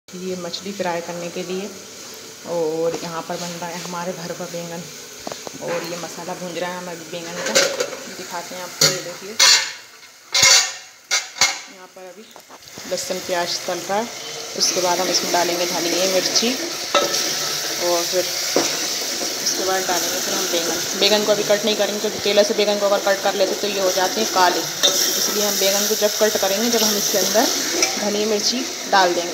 ये मछली फ्राई करने के लिए। और यहाँ पर बन रहा है हमारे भरवा बैंगन और ये मसाला भूंज रहा है हमारे बैंगन का, दिखाते हैं आपको। ये देखिए यहाँ पर अभी लहसुन प्याज तल रहा है, उसके बाद हम इसमें डालेंगे धनिया मिर्ची और फिर उसके बाद डालेंगे फिर हम बैंगन को अभी कट नहीं करेंगे क्योंकि तेल से बैंगन को अगर कट कर लेते तो ये हो जाते हैं काले, इसलिए हम बैंगन को जब कट करेंगे जब हम इसके अंदर धनिया मिर्ची डाल देंगे।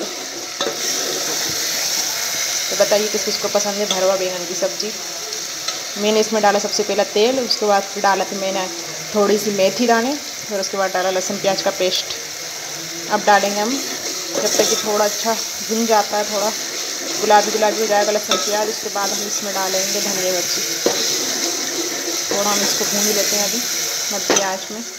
तो बताइए किस किस को पसंद है भरवा बैंगन की सब्ज़ी। मैंने इसमें डाला सबसे पहला तेल, उसके बाद फिर डाला था मैंने थोड़ी सी मेथी दाने, फिर उसके बाद डाला लहसुन प्याज का पेस्ट। अब डालेंगे हम जब तक कि थोड़ा अच्छा भुन जाता है, थोड़ा गुलाबी हो जाएगा लहसुन प्याज, उसके बाद हम इसमें डालेंगे धनिया मिर्ची। थोड़ा हम इसको भून लेते हैं अभी मध्य आंच में।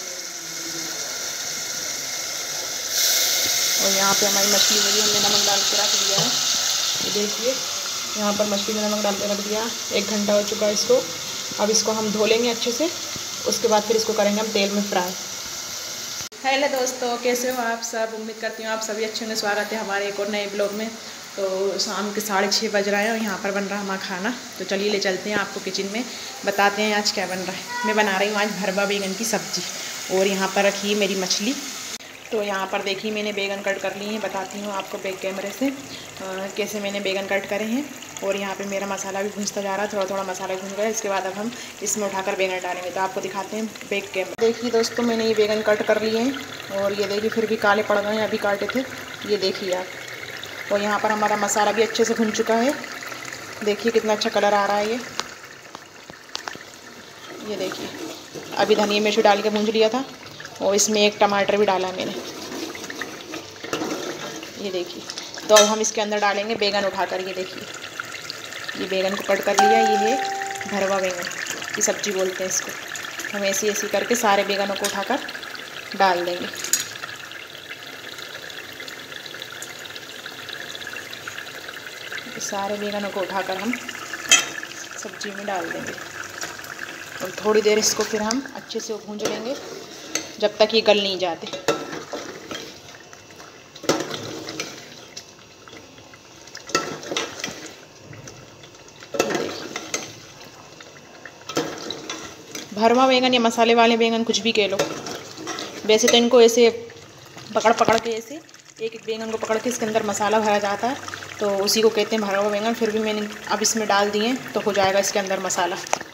और यहाँ पे हमारी मछली में भी हमने नमक डाल के रख दिया है। ये देखिए यहाँ पर मछली में नमक डाल के रख दिया, 1 घंटा हो चुका है इसको। अब इसको हम धो लेंगे अच्छे से, उसके बाद फिर इसको करेंगे हम तेल में फ्राई। हेलो दोस्तों, कैसे हो आप सब? उम्मीद करती हूँ आप सभी अच्छे होंगे। स्वागत है हमारे एक और नए ब्लॉग में। तो शाम के 6:30 बज रहा है और यहाँ पर बन रहा है हमारा खाना। तो चलिए ले चलते हैं आपको किचन में, बताते हैं आज क्या बन रहा है। मैं बना रही हूँ आज भरवा बैंगन की सब्ज़ी और यहाँ पर रखी है मेरी मछली। तो यहाँ पर देखिए मैंने बैंगन कट कर लिए हैं, बताती हूँ आपको बैक कैमरे से कैसे मैंने बैंगन कट करे हैं। और यहाँ पे मेरा मसाला भी भूनता जा रहा है, थोड़ा थोड़ा मसाला भून गया। इसके बाद अब हम इसमें उठाकर बैंगन डालेंगे, तो आपको दिखाते हैं बैक कैमरे। देखिए दोस्तों मैंने ये बैंगन कट कर लिए हैं और ये देखिए फिर भी काले पड़ गए हैं, अभी काटे थे, ये देखिए आप। और यहाँ पर हमारा मसाला भी अच्छे से भुन चुका है, देखिए कितना अच्छा कलर आ रहा है ये देखिए। अभी धनिया मिर्च डाल के भूंज लिया था और इसमें 1 टमाटर भी डाला मैंने, ये देखिए। तो अब हम इसके अंदर डालेंगे बैंगन उठाकर, ये देखिए ये बैंगन को कट कर लिया। ये है भरवा बैंगन की सब्ज़ी बोलते हैं इसको। हम ऐसे ऐसे करके सारे बैंगनों को उठाकर डाल देंगे। सारे बैंगनों को उठाकर हम सब्ज़ी में डाल देंगे और थोड़ी देर इसको फिर हम अच्छे से भूंज लेंगे जब तक ये गल नहीं जाते। भरवा बैंगन या मसाले वाले बैंगन कुछ भी कह लो, वैसे तो इनको ऐसे पकड़ के ऐसे एक बैंगन को पकड़ के इसके अंदर मसाला भरा जाता है, तो उसी को कहते हैं भरवा बैंगन। फिर भी मैंने अब इसमें डाल दिए तो हो जाएगा इसके अंदर मसाला।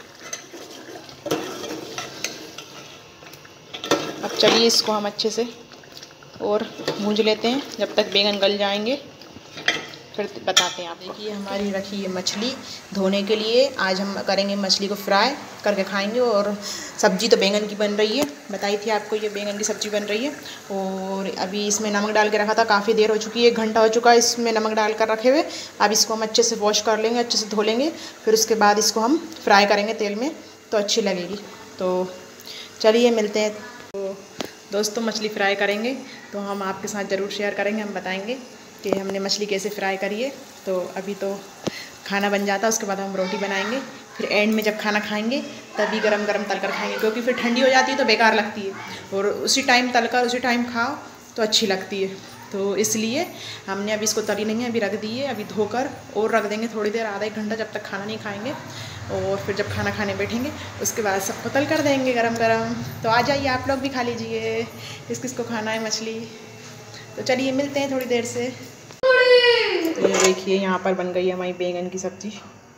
अब चलिए इसको हम अच्छे से और भूंज लेते हैं जब तक बैंगन गल जाएंगे, फिर बताते हैं आप। देखिए हमारी रखी है मछली धोने के लिए। आज हम करेंगे मछली को फ्राई करके खाएंगे। और सब्ज़ी तो बैंगन की बन रही है, बताई थी आपको, ये बैंगन की सब्ज़ी बन रही है। और अभी इसमें नमक डाल के रखा था, काफ़ी देर हो चुकी है, 1 घंटा हो चुका है इसमें नमक डाल कर रखे हुए। अब इसको हम अच्छे से वॉश कर लेंगे, अच्छे से धो लेंगे, फिर उसके बाद इसको हम फ्राई करेंगे तेल में, तो अच्छी लगेगी। तो चलिए मिलते हैं। तो दोस्तों मछली फ्राई करेंगे तो हम आपके साथ ज़रूर शेयर करेंगे, हम बताएंगे कि हमने मछली कैसे फ्राई करी है। तो अभी तो खाना बन जाता है, उसके बाद हम रोटी बनाएंगे, फिर एंड में जब खाना खाएंगे तभी गरम गरम तल कर खाएंगे, क्योंकि फिर ठंडी हो जाती है तो बेकार लगती है, और उसी टाइम तल कर उसी टाइम खाओ तो अच्छी लगती है। तो इसलिए हमने अभी इसको तली नहीं है, अभी रख दी है, अभी धोकर और रख देंगे थोड़ी देर, आधा 1 घंटा, जब तक खाना नहीं खाएंगे। और फिर जब खाना खाने बैठेंगे उसके बाद सबको तल कर देंगे गरम गरम। तो आ जाइए आप लोग भी खा लीजिए, किस किस को खाना है मछली। तो चलिए मिलते हैं थोड़ी देर से। तो ये देखिए यहाँ पर बन गई है हमारी बैंगन की सब्ज़ी,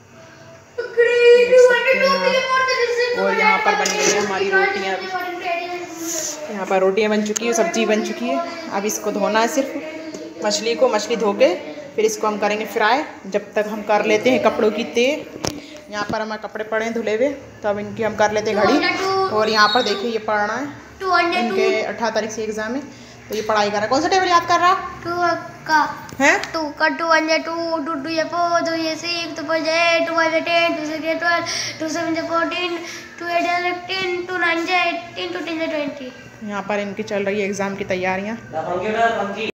और यहाँ पर बन गई है हमारी रोटियाँ। यहाँ पर रोटियाँ बन चुकी है, सब्ज़ी बन चुकी है। अब इसको धोना है सिर्फ मछली धो के फिर इसको हम करेंगे फ्राई। जब तक हम कर लेते हैं कपड़ों की तय। यहाँ पर हमारे कपड़े पड़े हैं धुले हुए, तो अब इनकी हम कर लेते हैं घड़ी। और यहाँ पर देखिए ये पढ़ना है, इनके 18 तारीख से एग्ज़ाम है, तो ये पढ़ाई कर रहा है। कौन सा टेबल याद कर रहा है? 2 का 2 1 2 2 2 ये 4 2 ये 6 2 5 8 2 5 10 2 6 12 2 7 14 2 8 15 2 9 18 2 10 20। यहाँ पर इनकी चल रही है एग्ज़ाम की तैयारियाँ।